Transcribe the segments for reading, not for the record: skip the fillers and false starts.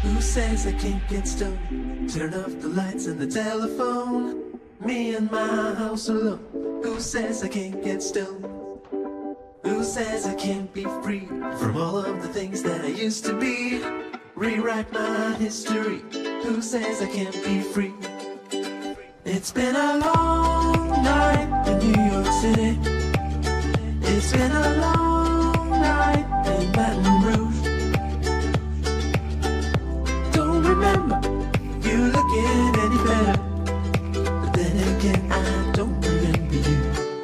Who says I can't get stoned? Turn off the lights and the telephone. Me and my house alone. Who says I can't get stoned? Who says I can't be free from all of the things that I used to be? Rewrite my history. Who says I can't be free? It's been a long night in New York City. It's been a long night in Baton Rouge. Don't remember you looking any better, but then again I don't remember you.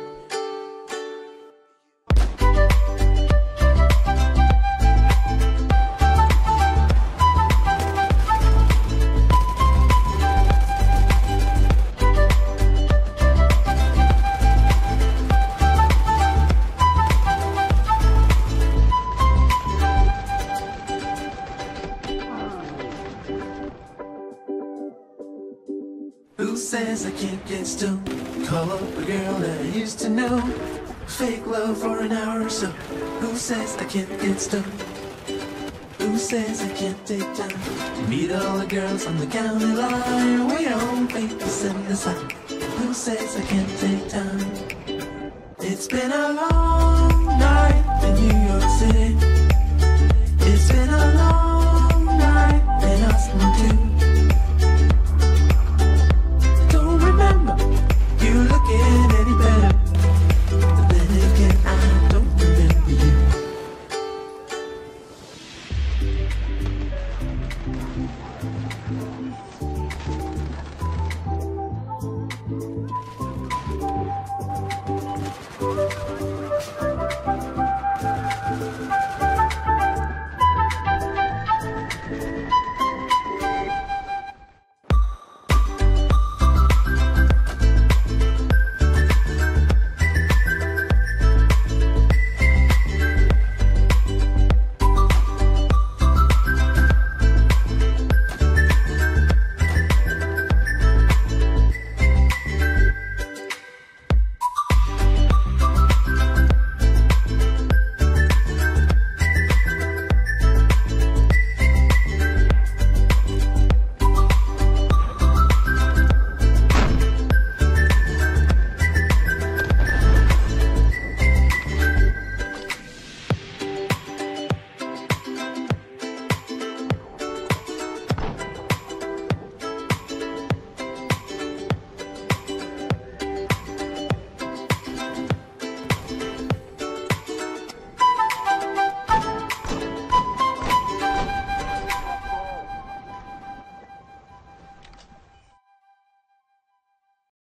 Who says I can't get stoned? Call up a girl that I used to know. Fake love for an hour or so. Who says I can't get stoned? Who says I can't take time to meet all the girls on the county line? We don't think to send the sign. Who says I can't take time? It's been a long